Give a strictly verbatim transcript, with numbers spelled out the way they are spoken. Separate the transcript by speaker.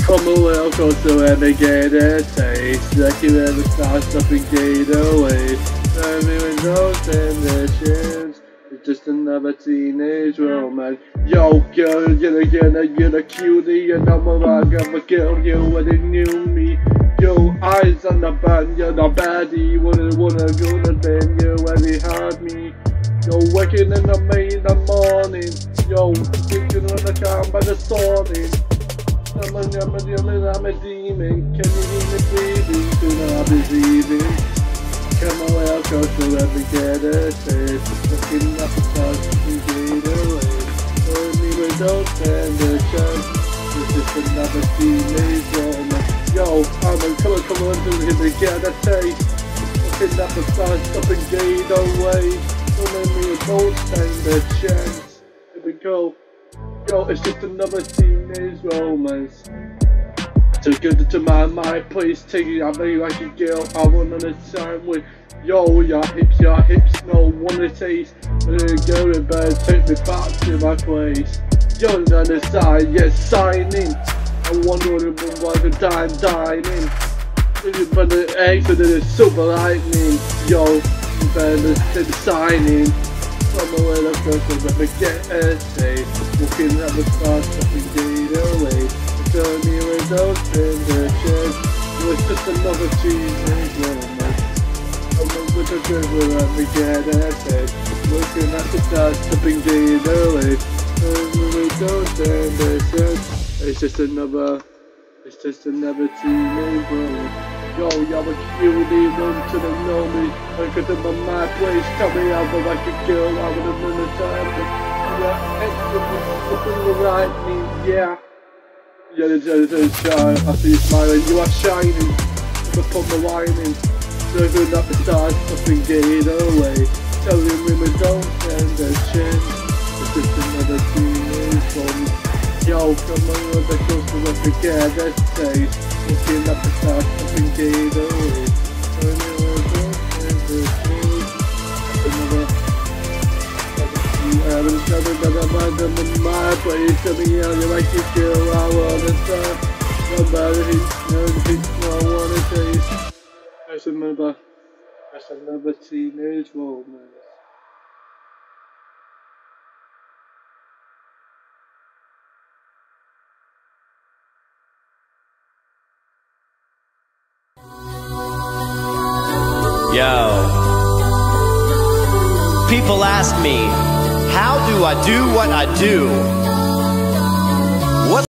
Speaker 1: Come a little closer, let me get a taste. Like you ever start something gate away. Everyone knows and their shins. It's just another teenage romance. Yo, girl, you're a, you're a, you're a cutie. And I'm a rock, I'm a girl, you already knew me. Yo, eyes on the band, you're the baddie. You wouldn't wanna go to bed, you already had me. Yo, waking in the May in the morning. Yo, thinking on the calm by the storming. I'm a, I'm a, I'm a, I'm a demon. Can you hear me breathing? Soon I'll be leaving. Come on, well, close to let me get a taste. Looking up the stars, you get away. Tell me we don't stand a chance. This is another teenage romance. Yo, I'm a, come on, come on, let me get a taste. Looking up the stars, stop and get away. Tell me we don't stand a chance. Here we go. Yo, it's just another teenage romance. Took it to my mind, please take it. I make like a girl, I want on a time with. Yo, your hips, your hips, no wanna taste. But then go in bed, take me back to my place. Yo, on the side, yes, signing. I wonder why the time dining. But the eggs and the super lightning. Yo, better than signing. Somewhere the first let me get a taste. Looking at the stars, something gate away. Tell me we don't stand a chance. It was just another teenage romance. I'm not with the dribble, let me get a taste. Looking at the stars, something gate away. Tell me we don't stand a chance. It's just another, it's just another teenage romance. Yo, you're a cutie, run to the know me. Look at them on my place, tell me I'm like a girl, I would have been a time. Yeah, it's right me, yeah. Yeah, there's a shine, I see you smiling, you are shining. Look on the lining, looking up the stars, something gate away. Telling me we don't stand a chance. It's just another teenage romance. Yo, come on, with the close to let me get a taste. Looking up the stars, something gate away. Turn it over and the truth. Another, another, another, another, another, in my place. Tell me how you like it, girl, I wanna start. Nobody hates, nobody hates, I wanna taste. That's another, that's another teenage romance.
Speaker 2: Yo, people ask me, how do I do what I do?